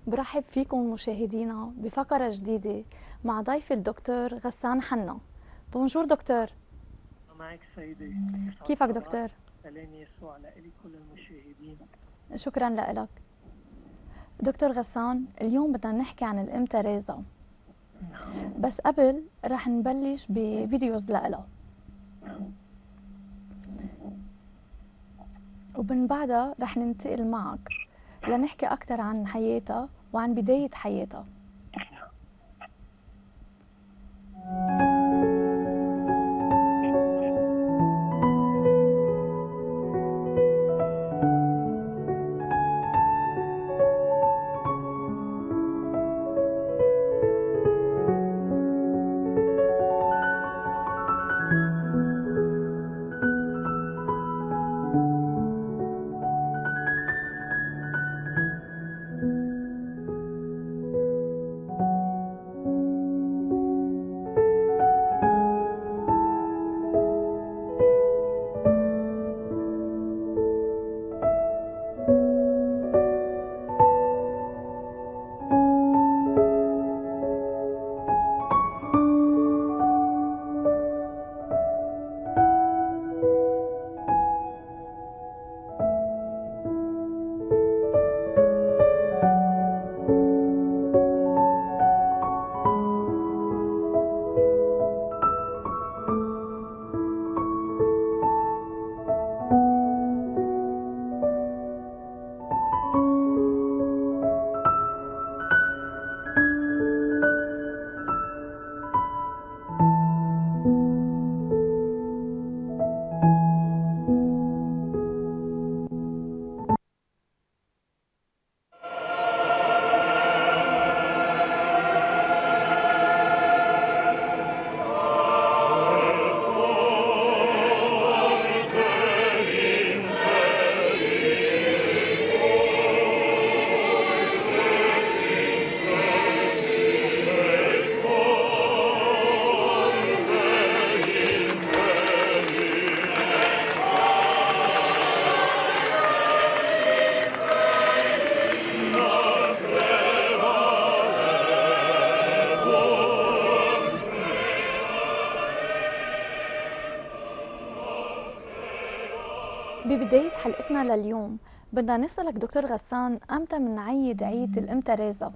برحب فيكم مشاهدينا بفقرة جديدة مع ضيف الدكتور غسان حنا. بونجور دكتور. معك سيدي. كيفك دكتور؟ سلام يسوع لإلي كل المشاهدين. شكرا لك دكتور غسان. اليوم بدنا نحكي عن الأم تريزا، بس قبل رح نبلش بفيديوز لها ومن بعدها رح ننتقل معك لنحكي أكثر عن حياتها وعن بداية حياتها. ببداية حلقتنا لليوم بدنا نسألك دكتور غسان، أمتى منعيد عيد الأم تريزا؟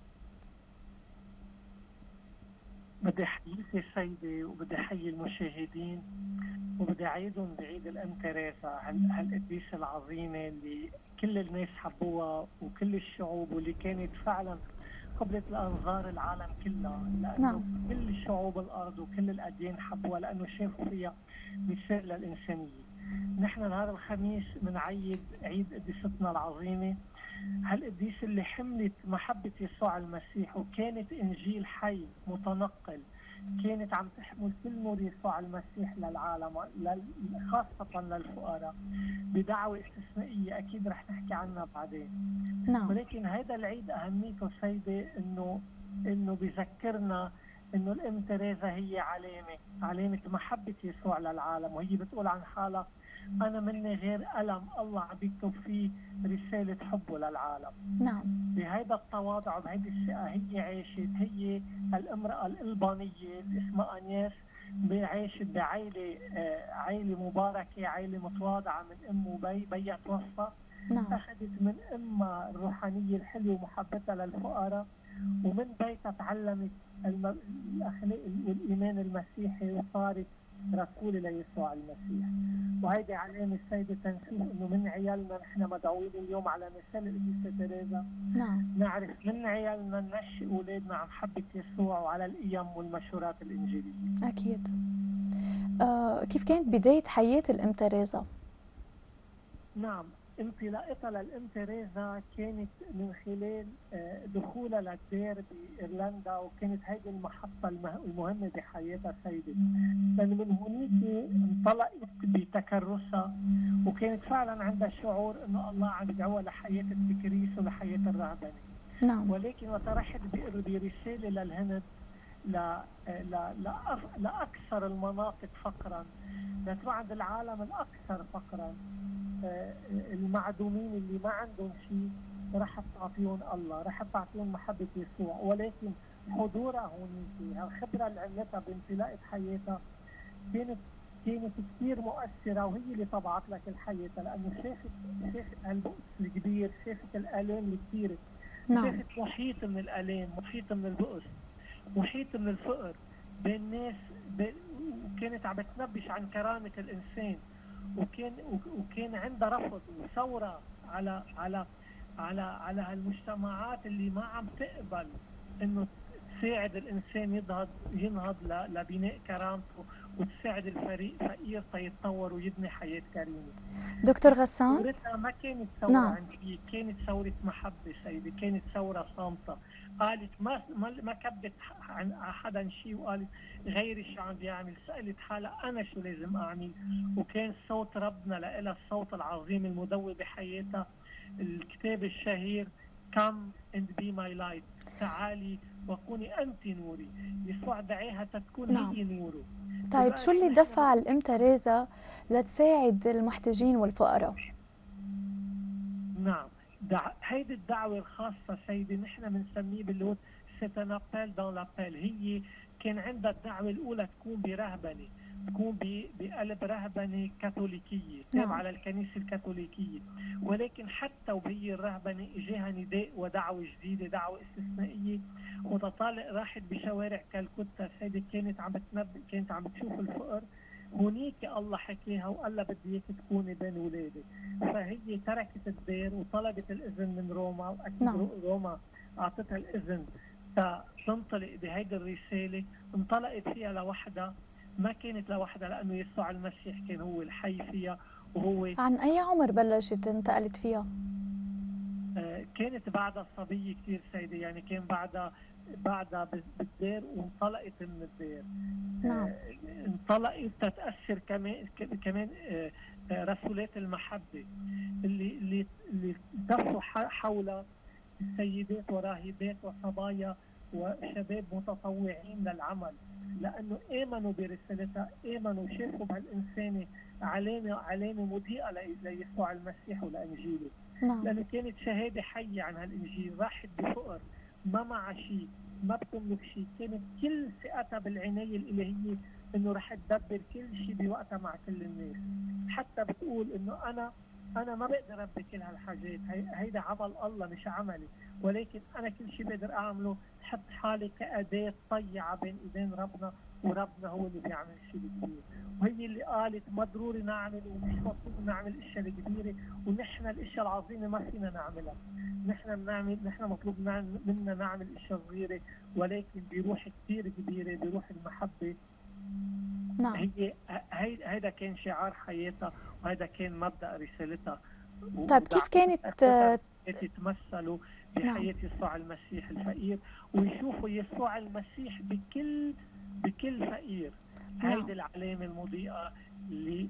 بدي احييك يا سيدي وبدي احيي المشاهدين وبدي اعيدهم بعيد الام تريزا، هالقديسه العظيمه اللي كل الناس حبوها وكل الشعوب، واللي كانت فعلا قبلت الانظار العالم كلها، لانه كل شعوب الارض وكل الاديان حبوها لانه شافوا فيها مثال للانسانيه. نحن نهار الخميس بنعيد عيد قديستنا العظيمه، هالقديسه اللي حملت محبه يسوع المسيح وكانت انجيل حي متنقل، كانت عم تحمل كل نور يسوع المسيح للعالم خاصه للفقراء بدعوه استثنائيه اكيد رح نحكي عنها بعدين. ولكن هذا العيد اهميته سيدي انه بذكرنا انه الام تريزا هي علامه محبه يسوع للعالم، وهي بتقول عن حالها انا مني غير قلم الله عم بيكتب فيه رساله حبه للعالم. بهذا التواضع وبهذه الثقه هي عاشت، هي الامراه الالبانيه اللي اسمها انياس عاشت عائله مباركه، عائله متواضعه من ام وبي توفى. اخذت من امها الروحانيه الحلوه ومحبتها للفقراء، ومن بيتها تعلمت الاخلاق والايمان المسيحي وصارت رسول ليسوع المسيح. وهيدي علامه السيده تنشوف انه من عيالنا نحن مدعوين اليوم على مثال القديسه تريزا، نعرف من عيالنا ننشئ اولادنا عن محبه يسوع وعلى القيم والمشورات الانجيليه. اكيد. كيف كانت بدايه حياه الام تريزا؟ نعم، انطلاقتها للام تريزا كانت من خلال دخولها للدير بايرلندا، وكانت هذه المحطه المهمه بحياتها سيدي، لان من هناك انطلقت بتكرسها، وكانت فعلا عندها شعور انه الله عم يدعوها لحياه التكريس ولحياه الرهبنه. ولكن وترحت برساله للهند لاكثر المناطق فقرا، لتروح عند العالم الاكثر فقرا، المعدومين اللي ما عندهم شيء، راح تعطيهم الله، راح تعطيهم محبة يسوع، ولكن حضورها هونيك، هالخبرة اللي عملتها بانطلاقة حياتها كانت كثير مؤثرة، وهي اللي طبعت لك الحياة، لأنه شافت البؤس الكبير، شافت الآلام الكثيرة، نعم. شافت محيط من الآلام، محيط من البؤس، محيط من الفقر بين ناس، وكانت عم تنبش عن كرامة الإنسان، وكان عندها رفض وثورة على هالمجتمعات اللي ما عم تقبل انه تساعد الانسان ينهض لبناء كرامته، وتساعد الفقير تيتطور ويبني حياة كريمة. دكتور غسان، ثورتها ما كانت ثورة نعم. عنجية، كانت ثورة محبة سيدي، كانت ثورة صامتة. قالت ما كبت عن حدا شيء، وقالت غيري شو عم بيعمل، سألت حالها أنا شو لازم أعمل. وكان صوت ربنا لها الصوت العظيم المدوي بحياتها، الكتاب الشهير Come and be my light، تعالي وكوني أنت نوري. يسوع دعاها تكون نعم. هي نوره. طيب شو اللي دفع الأم تريزا لتساعد المحتاجين والفقراء؟ نعم، هيدي الدعوة الخاصة سيدي نحن بنسميه باللغة سيتان ابل دون لابل. هي كان عندها الدعوة الأولى تكون برهبنة، تكون بقلب رهبنة كاثوليكية تابعة للكنيسة الكاثوليكية، ولكن حتى وبهي الرهبنة اجاها نداء ودعوة جديدة، دعوة استثنائية. وتطالق راحت بشوارع كالكوتا سيدي، كانت عم بتشوف الفقر. هونيك الله حكيها وقال لها بدي اياك تكوني بين اولادي. فهي تركت الدير وطلبت الاذن من روما، واكيد روما اعطتها الاذن تنطلق بهيدي الرساله. انطلقت فيها لوحدها، ما كانت لوحدها لانه يسوع المسيح كان هو الحي فيها. وهو عن اي عمر بلشت انتقلت فيها؟ كانت بعدها صبيه كثير سيدي، يعني كان بعدها بالدير، وانطلقت من الدير. نعم. انطلقت تتأثر كمان رسولات المحبة اللي التفوا حول السيدات وراهبات وصبايا وشباب متطوعين للعمل، لأنه آمنوا برسالتها، آمنوا شافوا بهالإنسانة علامة مضيئة ليسوع المسيح ولإنجيله. نعم. لأنه كانت شهادة حية عن هالإنجيل. راحت بفقر، ما معها شيء، ما بتملك شيء، كانت كل ثقتها بالعناية الإلهية إنه رح تدبر كل شيء بوقتها مع كل الناس. حتى بتقول إنه أنا ما بقدر أربي كل هالحاجات، هيدا عمل الله مش عملي، ولكن أنا كل شيء بقدر أعمله حط حالي كأداة طيعة بين إيدين ربنا، وربنا هو اللي بيعمل الشيء الكبير. وهي اللي قالت ما ضروري نعمل ومش مطلوب نعمل الاشياء الكبيره، ونحن الاشياء العظيمه ما فينا نعملها. نحن مطلوب منا نعمل اشياء صغيره، ولكن بروح كثير كبيره، بروح المحبه. نعم. هيدا كان شعار حياتها، وهذا كان مبدأ رسالتها. طيب كيف كانت يتمثلوا بحياة يسوع المسيح الفقير، ويشوفوا يسوع المسيح بكل فقير. هيدي العلامة المضيئة اللي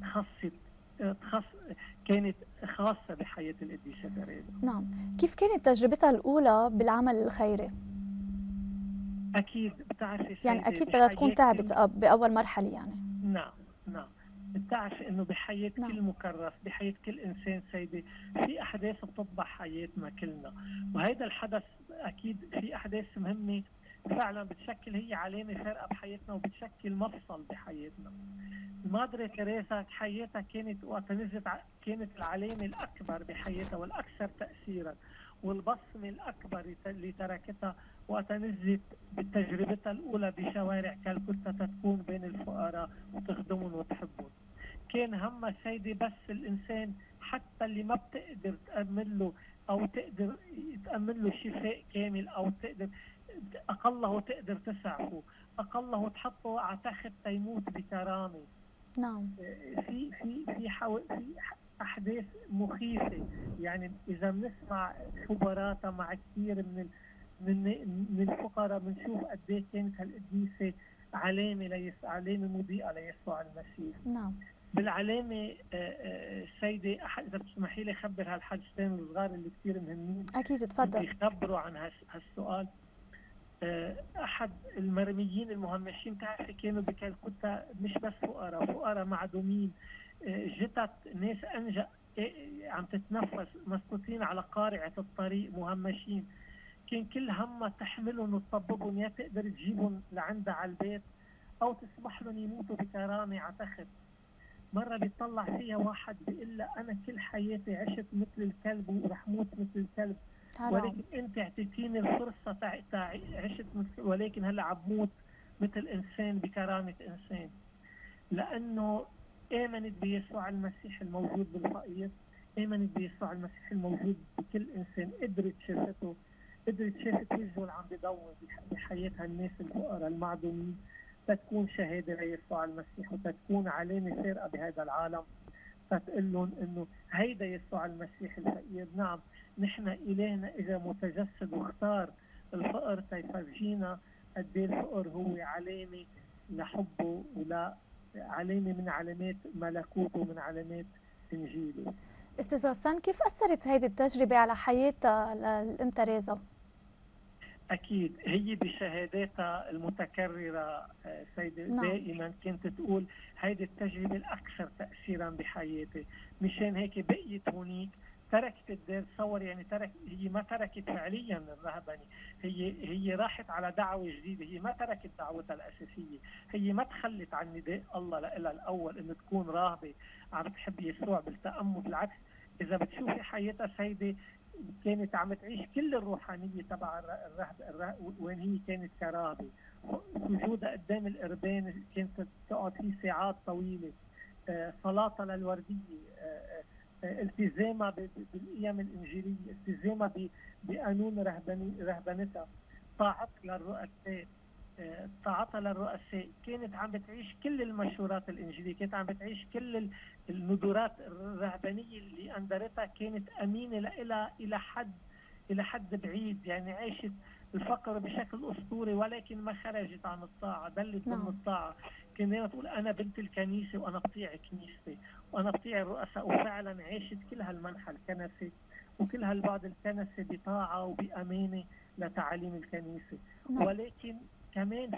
كانت خاصة بحياة القديسة تريزا. نعم. كيف كانت تجربتها الأولى بالعمل الخيري؟ أكيد بتعرفي يعني أكيد بدها تكون تعبت بأول مرحلة يعني. نعم. بتعرف إنه بحياة كل مكرس، بحياة كل إنسان سيدي، في أحداث بتطبع حياتنا كلنا، وهذا الحدث أكيد في أحداث مهمة فعلا بتشكل هي علامة فارقة بحياتنا، وبتشكل مفصل بحياتنا. المادرة تريزا حياتها كانت وقت نزلت كانت العلامة الأكبر بحياتها والأكثر تأثيرا، والبصمة الأكبر اللي تركتها وقت نزلت بتجربتها الأولى بشوارع كالكوتا تكون بين الفقراء وتخدمهم وتحبهم. كان همها سيدي بس الإنسان حتى اللي ما بتقدر تأمن له أو تقدر تأمن له شفاء كامل، أو تقدر أقله تقدر تسعفه، أقله تحطه على تخت تيموت بكرامة. نعم. في أحداث مخيفة، يعني إذا بنسمع خبراتها مع كثير من الفقراء بنشوف قد ايه كانت هالقديسة علامة مضيئة ليسوع المسيح. نعم. بالعلامة سيدي، إذا بتسمحي لي خبر هالحاجتين الصغار اللي كثير مهمين. أكيد تفضل. بيخبروا عن هالسؤال. أحد المرميين المهمشين تعرفي كانوا بكالكوتا مش بس فقراء معدومين، جتت ناس عم تتنفس، مسطوطين على قارعة الطريق مهمشين، كان كل همها تحملهم وتطببهم، يا تقدر تجيبهم لعندها على البيت أو تسمح لهم يموتوا بكرامة على تخت. مرة بيطلع فيها واحد بيقول لها أنا كل حياتي عشت مثل الكلب ورح موت مثل الكلب، ولكن أنت اعطيتيني الفرصة عشت مثل، ولكن هلا عم موت مثل إنسان بكرامة إنسان. لأنه آمنت بيسوع المسيح الموجود بالفقير، آمنت بيسوع المسيح الموجود بكل إنسان، قدرت شافته، قدرت شافت وجهه اللي عم بيضوي بحياتها الناس الفقراء المعدومين، تتكون شهادة ليسوع المسيح وتتكون علامة فارقة بهذا العالم، فتقول لهم إنه هيدا يسوع المسيح الفقير. نعم، نحن إلهنا إذا متجسد واختار الفقر تيفرجينا قد ايه الفقر هو علامة لحبه ولا علامة من علامات ملكوته ومن علامات إنجيله. استاذ غسان، كيف أثرت هيدي التجربة على حياة الأم تريزا؟ أكيد هي بشهاداتها المتكررة سيدة دائما كانت تقول هيدي التجربة الأكثر تأثيرا بحياتي، مشان هيك بقيت هونيك، تركت الدير. تصور يعني هي ما تركت فعليا الرهبنة، هي راحت على دعوة جديدة، هي ما تركت دعوتها الأساسية، هي ما تخلت عن نداء الله لها الأول إنه تكون راهبة عم تحب يسوع بالتأمل. بالعكس، إذا بتشوفي حياتها سيدة كانت عم تعيش كل الروحانية تبع الرهب وين هي كانت كراهبة، وجودها قدام القربان كانت تقعد فيه ساعات طويلة، صلاتها للوردية، التزامها بالقيم الإنجيلية، التزامها بقانون رهبنتها، طاعتها للرؤساء، كانت عم بتعيش كل المشورات الإنجيلية، كانت عم بتعيش كل الندورات الرهبانية اللي أندرتها، كانت أمينة لها إلى حد بعيد. يعني عاشت الفقر بشكل أسطوري ولكن ما خرجت عن الطاعة، دلت ضمن الطاعة. كان دائما تقول أنا بنت الكنيسة وأنا بطيع كنيستي وأنا بطيع الرؤساء، وفعلا عاشت كل هالمنحى الكنسي وكل هالبعد الكنسي بطاعة وبأمانة لتعاليم الكنيسة. ولكن كمان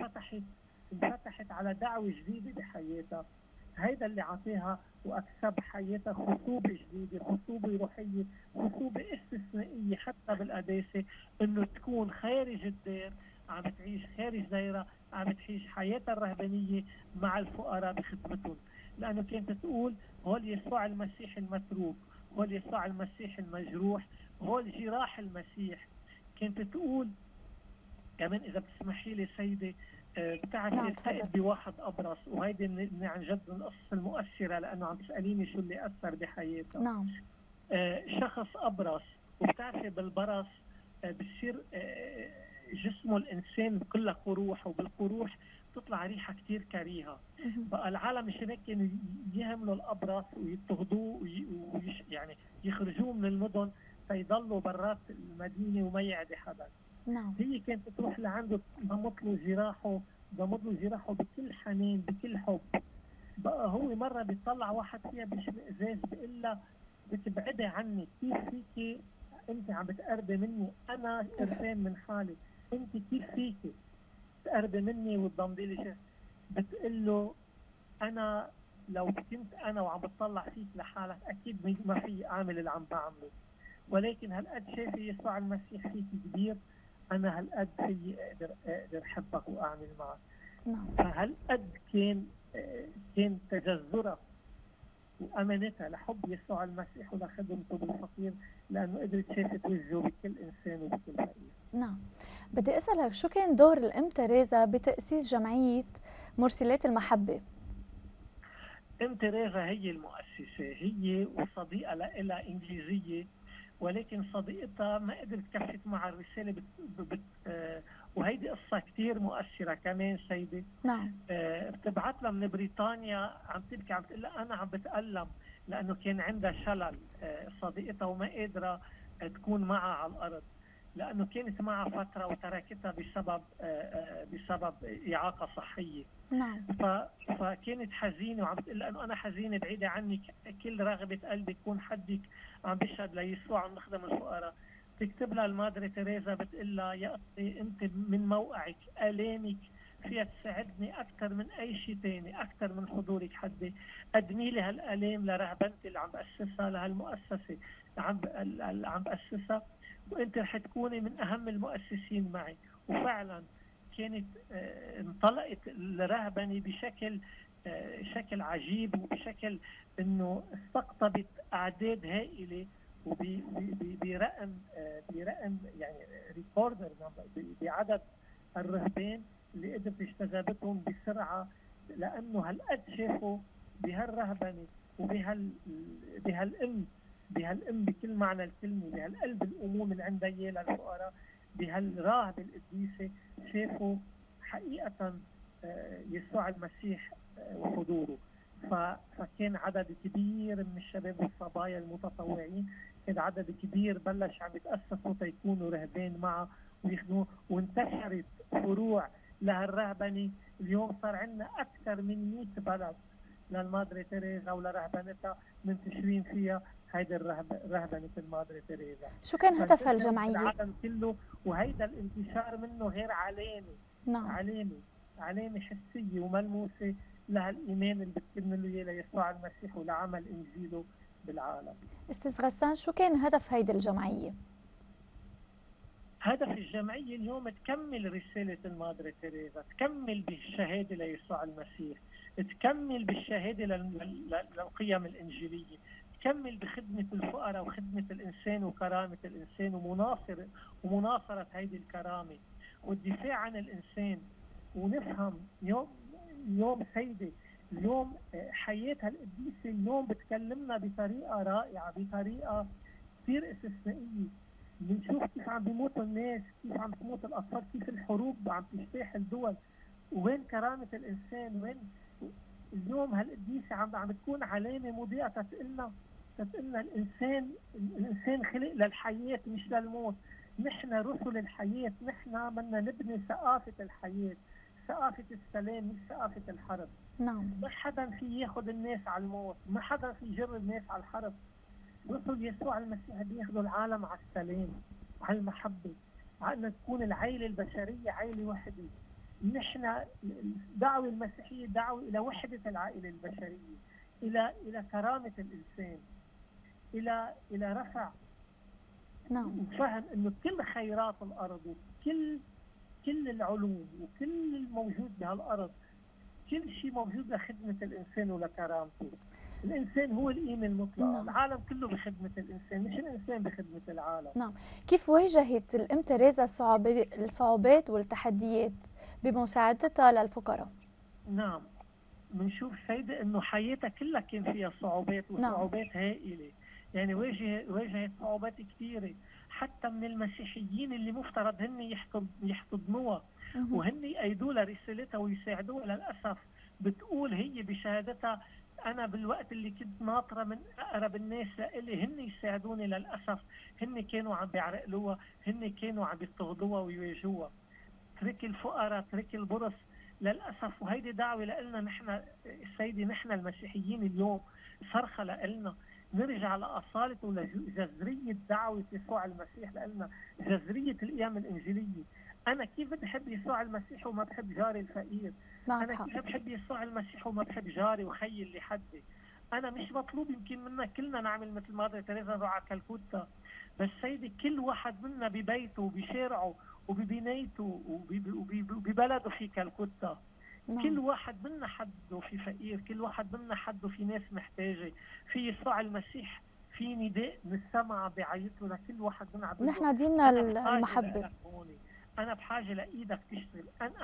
انفتحت على دعوة جديدة بحياتها، هيدا اللي عطيها وأكسب حياتها خصوبة جديدة، خصوبة روحية، خصوبة استثنائية حتى بالقداسة، إنه تكون خارج الدير، عم تعيش خارج دايرة، عم تعيش حياتها الرهبانية مع الفقراء بخدمتهم. لأنه كانت تقول هول يسوع المسيح المتروك، هول يسوع المسيح المجروح، هول جراح المسيح. كانت تقول كمان إذا بتسمحي لي سيدة، بتعرفي التقيت بواحد أبرص، وهيدي من عن جد من القصص المؤثرة لأنه عم تسأليني شو اللي أثر بحياتها. نعم. شخص أبرص، وبتعرفي بالبرص بصير جسمه الإنسان بكل قروح، وبالقروح تطلع ريحة كتير كريهة. بقى العالم مشان هيك كانوا يهملوا الأبرص ويضطهدوه يعني يخرجوه من المدن فيضلوا برات المدينة وما يعدي حدا. نعم. هي كانت تروح لعنده ضمت له جراحه بكل حنين بكل حب. بقى هو مرة بيطلع واحد فيها باشمئزاز بيقول لها بتبعدي عني، كيف فيكي انت عم بتقربي مني، انا قرفان من حالي، انت كيف فيكي تقربي مني وتضمدي لي شيء؟ بتقول له انا لو كنت انا وعم بتطلع فيك لحالك اكيد ما في اعمل اللي عم بعمله، ولكن هالقد شايفه يسوع المسيح فيك كبير، أنا هالقد في أقدر أحبك وأعمل معك. فهالقد كان تجذرها وأمانتها لحب يسوع المسيح ولخدمته بالفقير، لأنه قدرت شافت وجهه بكل إنسان وبكل فقير. نعم. بدي أسألك شو كان دور الأم تريزا بتأسيس جمعية مرسلات المحبة؟ أم تريزا هي المؤسسة، هي وصديقة لها إنجليزية، ولكن صديقتها ما قدرت كفت مع الرسالة وهيدي قصة كتير مؤثرة كمان سيدة. نعم. بتبعت لها من بريطانيا عم تبكي، عم تقول لها أنا عم بتألم لأنه كان عندها شلل صديقتها وما قادرة تكون معها على الأرض، لأنه كانت معها فترة وتركتها بسبب إعاقة صحية. نعم. فكانت حزينة وعم بتقول أنه أنا حزينة بعيدة عنك، كل رغبة قلبي يكون حدك عم بشهد ليسوع عم نخدم الفقراء. تكتب لها المادري تريزا بتقول لها يا أختي أنت من موقعك آلامك فيها تساعدني اكثر من اي شيء ثاني، اكثر من حضورك حدي. قدمي لي هالالام لرهبنتي اللي عم باسسها، لهالمؤسسه اللي عم باسسها، وانت رح تكوني من اهم المؤسسين معي. وفعلا كانت انطلقت الرهبنه بشكل شكل عجيب، وبشكل انه استقطبت اعداد هائله، وبرقم يعني ريكوردر بعدد الرهبان اللي قدرت اجتذبتهم بسرعه، لانه هالقد شافوا بهالرهبنه بهالام بكل معنى الكلمه، بهالقلب الاموم اللي عندها اياه للفقراء، بهالراهبه القديسه، شافوا حقيقه يسوع المسيح وحضوره. فكان عدد كبير من الشباب والصبايا المتطوعين، كان عدد كبير بلش عم يتأسسوا تيكونوا رهبان معه ويخدموا، وانتشرت فروع لهالرهبنه. اليوم صار عندنا اكثر من 100 بلد للمادري تيريزا ولرهبنتها منتشرين فيها هيدي رهبنه المادري تيريزا. شو كان هدف الجمعيه؟ العالم كله، وهيدا الانتشار منه غير علامه. نعم. علامه حسيه وملموسه لهالايمان اللي بتكمل له اياه ليسوع المسيح ولعمل انجيله بالعالم. استاذ غسان، شو كان هدف هيدي الجمعيه؟ هدف الجمعيه اليوم تكمل رساله المادري تيريزا، تكمل بالشهاده ليسوع المسيح، تكمل بالشهاده للقيم الانجيليه، تكمل بخدمه الفقراء وخدمه الانسان وكرامه الانسان ومناصره هيدي الكرامه والدفاع عن الانسان. ونفهم يوم سيدي، اليوم حياتها القديسه اليوم بتكلمنا بطريقه رائعه، بطريقه كثير استثنائيه. بنشوف كيف عم بيموتوا الناس، كيف عم تموت الاطفال، كيف الحروب عم تجتاح الدول، وين كرامه الانسان، وين اليوم هالقديسه عم بتكون علامه مضيئه تتقلنا الانسان خلق للحياه مش للموت. نحن رسل الحياه، نحن بدنا نبني ثقافه الحياه، ثقافه السلام مش ثقافه الحرب. نعم. ما حدا في ياخذ الناس على الموت، ما حدا في يجر الناس على الحرب. رسل يسوع المسيح بياخذوا العالم على السلام وعلى المحبه، على ان تكون العائله البشريه عائله وحده. نحن الدعوه المسيحيه دعوه الى وحده العائله البشريه، الى كرامه الانسان، الى رفع، نعم، وفهم انه كل خيرات الارض وكل العلوم وكل الموجود بهالارض، كل شيء موجود لخدمه الانسان ولكرامته. الانسان هو القيمه المطلقه. نعم. العالم كله بخدمه الانسان، مش الانسان بخدمه العالم. نعم. كيف واجهت الام تيريزا الصعوبات والتحديات بمساعدتها للفقراء؟ نعم، بنشوف سيدة انه حياتها كلها كان فيها صعوبات وصعوبات هائله، يعني واجهت صعوبات كثيره حتى من المسيحيين اللي مفترض هن يحتضنوها وهن يأيدوا لها رسالتها ويساعدوها. للاسف بتقول هي بشهادتها انا بالوقت اللي كنت ناطره من اقرب الناس لإلي هن يساعدوني، للاسف هن كانوا عم بيعرقلوها، هن كانوا عم بيضطهدوها ويواجهوها. ترك الفقراء، ترك البرص، للاسف. وهيدي دعوه لنا نحن سيدي، نحن المسيحيين اليوم صرخه لنا نرجع لاصاله ولجذريه دعوه يسوع المسيح لنا، جذريه القيم الانجيليه. انا كيف بدي احب يسوع المسيح وما بحب جاري الفقير؟ انا كيف بحب يسوع المسيح وما بحب جاري وخيي اللي حدي؟ انا مش مطلوب يمكن منا كلنا نعمل مثل مادر تيريزا نروح على كلكوتا، بس سيدي كل واحد منا ببيته وبشارعه وببنايته وببلده في كلكوتا. كل واحد منا حده في فقير، كل واحد منا حده في ناس محتاجه. في يسوع المسيح في نداء من السماء بيعيط له لكل واحد منا. نحن ديننا المحبه. انا بحاجه لايدك تشتغل،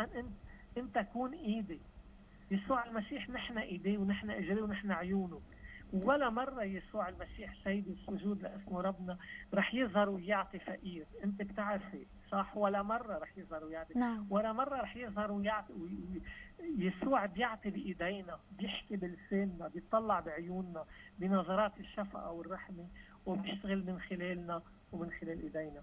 انت كون ايدي. يسوع المسيح نحن ايديه ونحن اجريه ونحن عيونه. ولا مره يسوع المسيح سيدي السجود لاسمه ربنا رح يظهر ويعطي فقير، انت بتعرفي صح؟ ولا مره رح يظهر ويعطي. نعم. ولا مره رح يظهر ويعطي. يسوع بيعطي بايدينا، بيحكي بلساننا، بيطلع بعيوننا بنظرات الشفقه والرحمه، وبيشتغل من خلالنا ومن خلال ايدينا.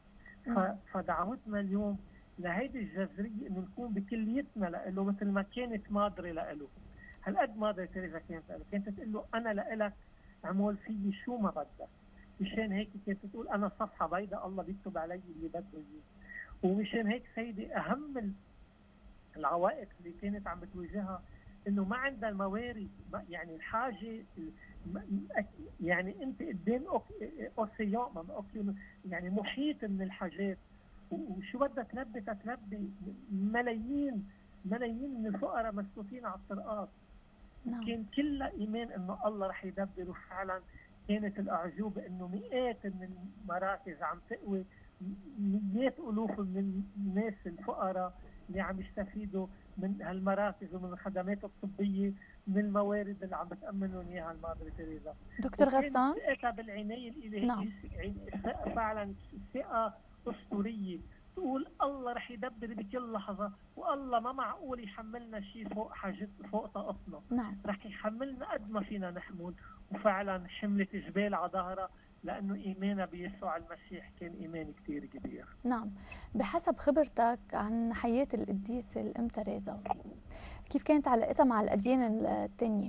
فدعوتنا اليوم لهيدي الجذريه انه نكون بكليتنا له مثل ما كانت مادري له. هالقد مادر تيريزا كانت له، كانت تقول له انا لك عمول فيي شو ما بدك. مشان هيك كانت تقول انا صفحه بيضاء الله بيكتب علي اللي بده اياه. ومشان هيك سيدي اهم العوائق اللي كانت عم بتواجهها انه ما عندها الموارد، يعني الحاجه يعني انت قدام اوسيان يعني محيط من الحاجات، وشو بدها تلبي؟ تتلبي ملايين من الفقراء مسلوطين على الطرقات. نعم. كان كلها ايمان انه الله رح يدبر، وفعلا كانت الاعجوبه انه مئات من المراكز عم تقوي، مئات الوف من الناس الفقراء اللي عم يستفيدوا من هالمراكز ومن الخدمات الطبيه، من الموارد اللي عم بتامنهم اياها المادر تيريزا. دكتور غسان. ثقتها بالعنايه الالهيه. نعم. فعلا ثقه اسطوريه، تقول الله رح يدبر بكل لحظه، والله ما معقول يحملنا شيء فوق حاجت، فوق طاقتنا. نعم. رح يحملنا قد ما فينا نحمل. وفعلا حملت جبال على ظهرها، لانه ايمانها بيسوع المسيح كان ايمان كثير كبير. نعم. بحسب خبرتك عن حياة القديسة الأم تريزا، كيف كانت علاقتها مع الأديان الثانية؟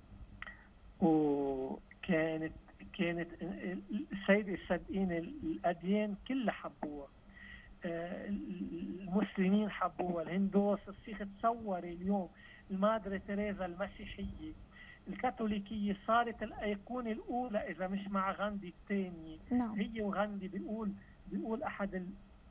وكانت السيدة صدقيني الأديان كلها حبوها. المسلمين حبوها، الهندوس، السيخ. تصوري اليوم المادر تيريزا المسيحية الكاثوليكية صارت الأيقونة الأولى، إذا مش مع غاندي الثانية. نعم. هي وغاندي بيقول أحد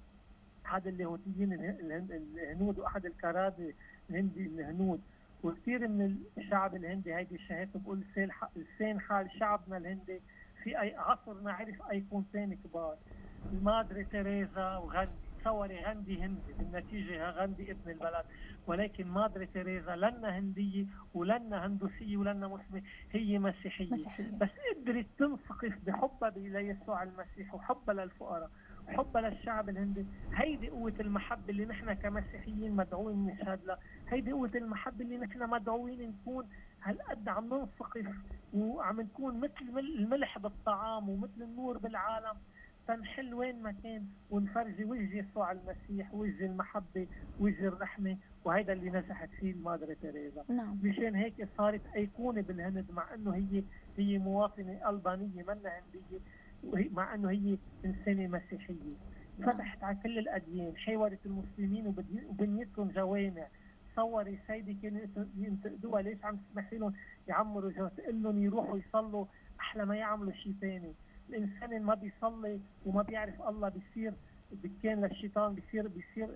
اللاهوتيين الهنود، وأحد الكرادة الهندي الهنود، وكثير من الشعب الهندي هيدي شهادته بقول لسان حال شعبنا الهندي في أي عصرنا عرف أيقونتين كبار، المادر تيريزا وغاندي. تصوري غاندي هندي، بالنتيجة غاندي ابن البلد، ولكن مادر تيريزا لنا هندية ولنا هندوسية ولنا مسلمة، هي مسيحية. بس قدرت تنسقف بحبها ليسوع المسيح وحبها للفقراء وحبها للشعب الهندي. هيدي قوة المحبة اللي نحن كمسيحيين مدعوين نشهد لها. هيدي قوة المحبة اللي نحن مدعوين نكون هالقد عم ننسقف وعم نكون مثل الملح بالطعام ومثل النور بالعالم، تنحل وين ما كان ونفرجي وجه يسوع المسيح، وجه المحبة، وجه الرحمة. وهيدا اللي نجحت فيه المادر تيريزا. نعم. مشان هيك صارت أيقونة بالهند، مع أنه هي مواطنة ألبانية منا هندية، مع أنه هي إنسانة مسيحية. فتحت على كل الأديان، حاورت المسلمين وبنيتهم جوامع. تصوري سيدي كانوا ينتقدوها ليش عم تسمحي لهم يعمروا جوامع، تقول لهم يروحوا يصلوا أحلى ما يعملوا شيء ثاني. الإنسان اللي ما بيصلي وما بيعرف الله بيصير دكان للشيطان، بيصير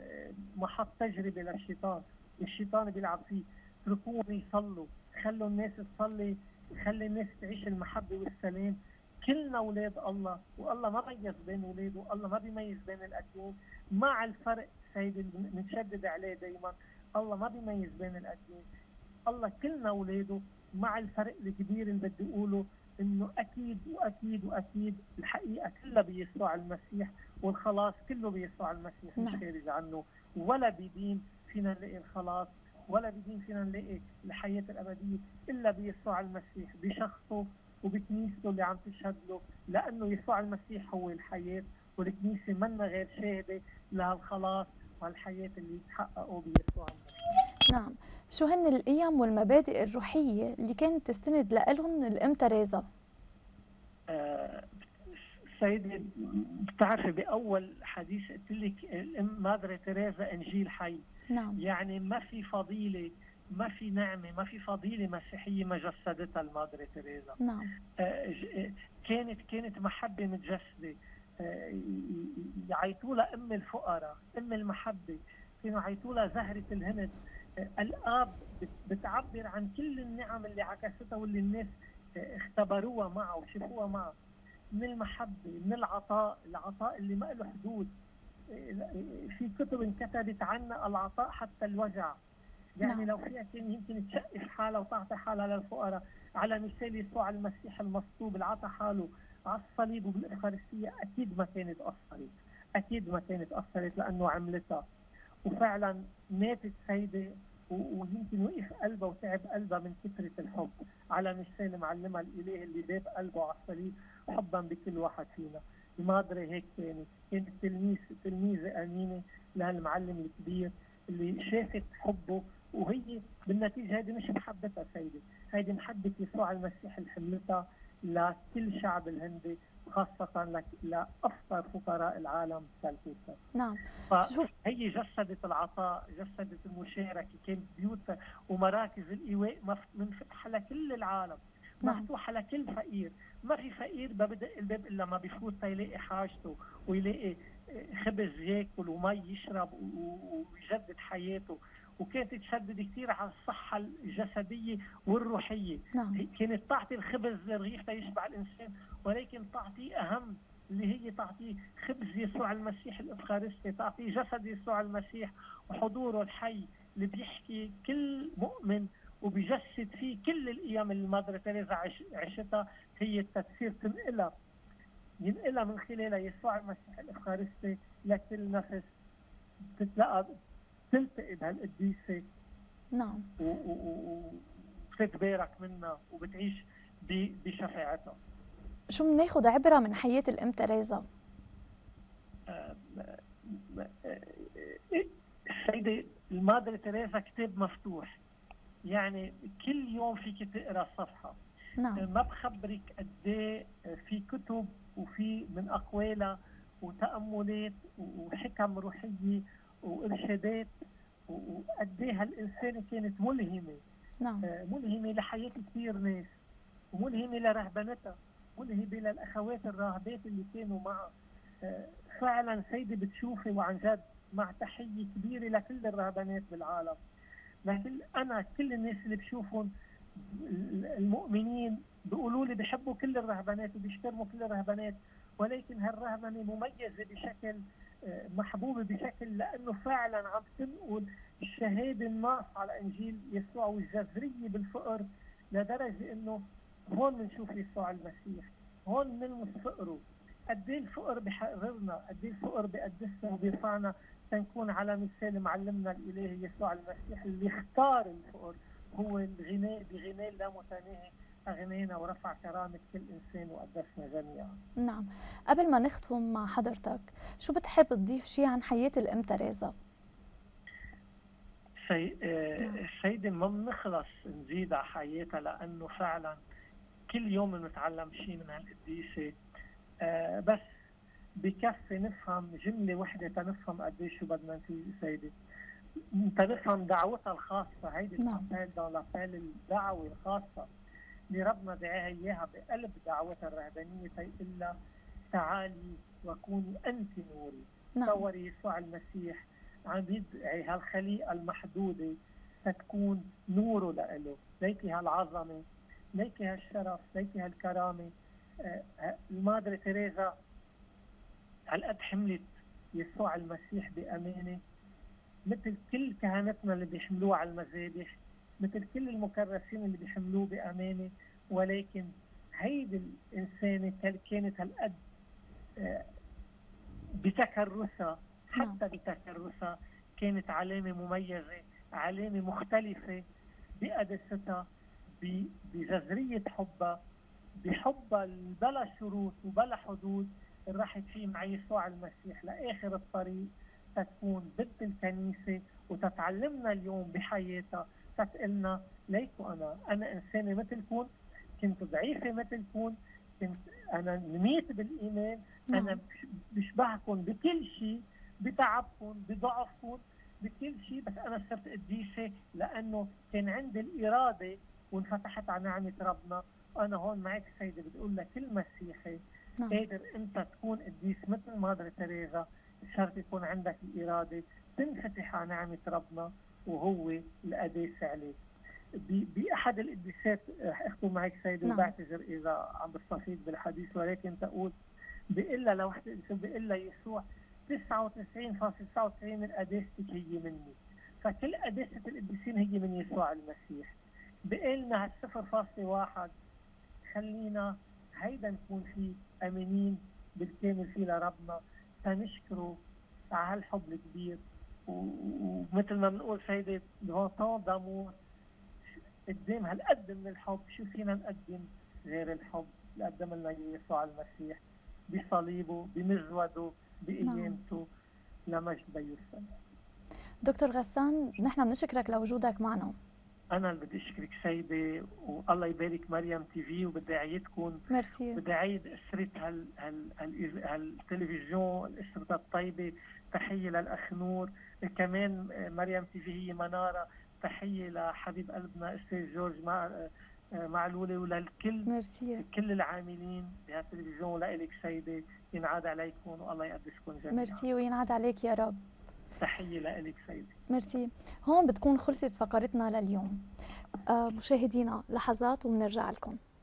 محط تجربة للشيطان، الشيطان بيلعب فيه. اتركوهم يصلوا، خلوا الناس تصلي، خلي الناس تعيش المحبة والسلام. كلنا أولاد الله، والله ما ميز بين أولاده، والله ما بيميز بين الأديان. مع الفرق سيدي بنشدد عليه دايما، الله ما بيميز بين الأديان، الله كلنا أولاده. مع الفرق الكبير اللي بدي أقوله إنه أكيد وأكيد وأكيد الحقيقة كلها بيسوع المسيح، والخلاص كله بيسوع المسيح، مش خارج عنه. ولا بدين فينا نلاقي الخلاص، ولا بدين فينا نلاقي الحياة الأبدية إلا بيسوع المسيح بشخصه وبكنيسته اللي عم تشهد له، لأنه يسوع المسيح هو الحياة، والكنيسة منا غير شاهدة لهالخلاص والحياة اللي يتحققوا بيسوع المسيح. نعم. شو هن القيم والمبادئ الروحية اللي كانت تستند لهم الأم تريزا؟ سيدي بتعرفي بأول حديث قلت لك الأم مادر تيريزا إنجيل حي. نعم. يعني ما في فضيلة، ما في نعمة، ما في فضيلة مسيحية ما جسدتها المادر تيريزا. نعم. كانت محبة متجسدة. يعيطوا لها أم الفقراء، أم المحبة. كانوا يعيطوا لها زهرة الهند. الآب بتعبر عن كل النعم اللي عكستها واللي الناس اختبروها معه وشافوها معه، من المحبة، من العطاء اللي ما له حدود. في كتب انكتبت عنا العطاء حتى الوجع. يعني لو فيها كان يمكن تشقف حالها وتعطي حالها للفقراء، على مثال يسوع المسيح المصلوب اللي عطى حاله على الصليب وبالإفخارستية، أكيد ما كانت أثرت لأنه عملتها. وفعلا ماتت سيدة ويمكن وقف قلبها وتعب قلبها من كثرة الحب، على مثال معلمها الإله اللي داب قلبه على الصليب حبا بكل واحد فينا. المادرة هيك كانت تلميذة أمينة لهالمعلم الكبير اللي شافت حبه. وهي بالنتيجة هذه مش محبتها سيدي، هذه محبة يسوع المسيح اللي حملتها، لكل شعب الهندي، خاصة لأفقر فقراء العالم كالكوكا. نعم. فهي جسدت العطاء، جسدت المشاركة، كانت بيوتها ومراكز الإيواء منفتحة لكل العالم، مفتوحة لكل فقير. ما في فقير ببدأ الباب إلا ما بيفوت يلاقي حاجته ويلاقي خبز ياكل ومي يشرب ويجدد حياته. وكانت تشدد كثير على الصحة الجسدية والروحية. نعم. كانت تعطي الخبز للرغيف ليشبع الإنسان، ولكن تعطيه أهم، اللي هي تعطيه خبز يسوع المسيح الإفخارستي، تعطيه جسد يسوع المسيح وحضوره الحي اللي بيحكي كل مؤمن وبيجسد فيه كل القيم اللي المادر تيريزا عشتها. هي التفسير ينقلها من خلالها يسوع المسيح الإفخارستي لكل نفس تلتقي بهالقديسة. نعم. وبتتبارك منها وبتعيش بشفاعتها. شو بناخذ عبرة من حياة الأم تيريزا؟ السيدة المادر تيريزا كتاب مفتوح، يعني كل يوم فيك تقرا صفحة. نعم. ما بخبرك قد ايه في كتب وفي من أقوالها وتأملات وحكم روحية وإرشادات، وقد ايه هالإنسانة كانت ملهمة. نعم. ملهمة لحياة كثير ناس، وملهمة لرهبنتها، ملهمة للأخوات الراهبات اللي كانوا معها. فعلا سيدي بتشوفي، وعن جد مع تحية كبيرة لكل الرهبانات بالعالم. لكن أنا كل الناس اللي بشوفهم المؤمنين بيقولوا لي بيحبوا كل الرهبانات وبيحترموا كل الرهبانات، ولكن هالرهبنة مميزة بشكل، محبوبة بشكل، لأنه فعلا عم تنقل الشهادة الناصعة على إنجيل يسوع والجذرية بالفقر، لدرجة إنه هون بنشوف يسوع المسيح، هون بنلمس فقره. قد ايه الفقر بحررنا، قد ايه الفقر بيقدسنا وبيرفعنا تنكون على مثال معلمنا الإلهي يسوع المسيح اللي اختار الفقر. هو الغناء بغناء لا متناهي أغنينا ورفع كرامة كل إنسان وقدسنا جميعا. نعم. قبل ما نختم مع حضرتك، شو بتحب تضيف شيء عن حياة الأم تيريزا؟ السيدة ما بنخلص نزيد على حياتها، لأنه فعلا كل يوم نتعلم شيء من هالقديسة. بس بكفي نفهم جملة وحدة تنفهم قديش شو بدنا نسوي سيدي، تنفهم دعوتها الخاصة. هيدي الأبيل الدعوة الخاصة اللي ربنا دعاها إياها بقلب دعوتها الرهبانية، فيقول لها تعالي وكوني أنت نوري. تصوري يسوع المسيح عم يدعي هالخليقة المحدودة تكون نوره لإله. ليكي هالعظمة، ليكي هالشرف، ليكي هالكرامة. المادر تيريزا هالقد حملت يسوع المسيح بأمانة، مثل كل كهنتنا اللي بيحملوه على المذابح، مثل كل المكرسين اللي بيحملوه بأمانة. ولكن هيدي الإنسانة كانت هالقد بتكرسها، حتى بتكرسها كانت علامة مميزة، علامة مختلفة بقداستها، بجذرية حبها، بحبها بلا شروط وبلا حدود، راحت فيه مع يسوع المسيح لآخر الطريق تكون بنت الكنيسة، وتتعلمنا اليوم بحياتها، تتقلنا ليكو أنا إنسانة مثلكم، كنت ضعيفة مثلكم، كنت أنا نميت بالإيمان، أنا بشبهكم بكل شيء، بتعبكم، بضعفكم، بكل شيء، بس أنا صرت قديسة لأنه كان عندي الإرادة وانفتحت على نعمة ربنا. أنا هون معك سيدة بتقول لك كل مسيحي قادر أنت تكون قديس مثل مادر تيريزا، شرط يكون عندك الإرادة تنفتح على نعمة ربنا وهو القداسة عليك. بأحد القديسات أختم معك سيدة وبعتذر إذا عم بستفيد بالحديث، ولكن تقول بيقول لها لوحدة، بيقول لها يسوع 99.99 من قداستك هي مني، فكل قداسة القديسين هي من يسوع المسيح. بقلنا هال0.1 خلينا هيدا نكون فيه أمينين بالكامل فيه لربنا، فنشكره على هالحب الكبير. ومثل ما بنقول سيدي غوطان دامور، قدام هالقد من الحب شو فينا نقدم غير الحب اللي قدم لنا يسوع المسيح بصليبه، بمزوده، بقيامته، لمجد بيه السماء. دكتور غسان، نحن بنشكرك لوجودك معنا. انا اللي بدي اشكرك سيدة، والله يبارك مريم تي في، وبدي اعيدكم. ميرسي. بدي اعيد اسرة هالتلفزيون، الاسرة الطيبة. تحية للاخ نور. كمان مريم تي في هي منارة. تحية لحبيب قلبنا استاذ جورج معلولة، وللكل ميرسي. كل العاملين بهالتلفزيون، ولك سيدة ينعاد عليكم والله يقدسكم جميعا. ميرسي وينعاد عليك يا رب. تحية لك سيدة. ميرسي. هون بتكون خلصت فقرتنا لليوم. مشاهدينا لحظات وبنرجع لكم.